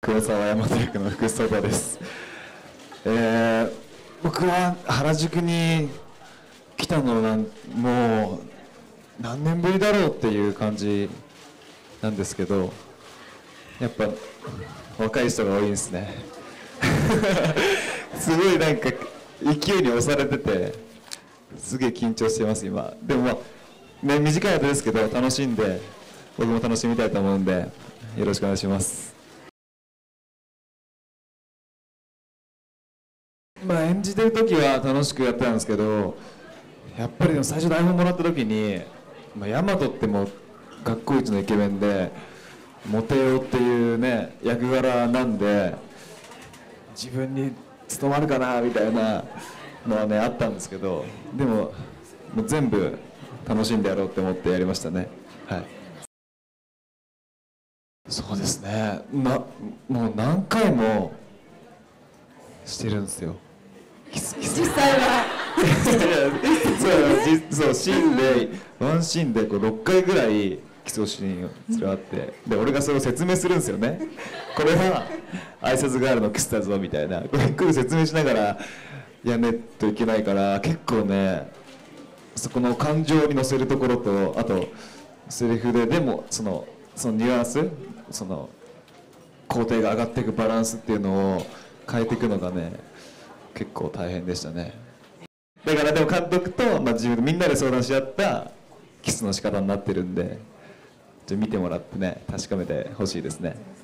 黒澤大和役の福曽です。僕は原宿に来たのもう何年ぶりだろうっていう感じなんですけど、やっぱ若い人が多いんですね。すごいなんか勢いに押されてて、すげえ緊張してます今。でもね、短い間ですけど楽しんで、僕も楽しみたいと思うんでよろしくお願いします。演じてる時は楽しくやってたんですけど、やっぱり最初台本もらった時に、大和ってもう学校一のイケメンでモテようっていうね役柄なんで、自分に務まるかなみたいなのはねあったんですけど、でももう全部楽しんでやろうって思ってやりましたね。はい。そうですね、もう何回もしてるんですよ。 実際はそうシーンでワンシーンで6回ぐらいキスをシーンそれあって、で俺がそれを説明するんですよね。これは挨拶ガールのキスだぞみたいな、これゆっくり説明しながらやんないといけないから、結構ねそこの感情に乗せるところと、あとセリフでもそのニュアンス、その工程が上がっていくバランスっていうのを変えていくのがね結構大変でしたね。だからでも監督と、自分みんなで相談し合ったキスの仕方になってるんで、見てもらってね確かめてほしいですね。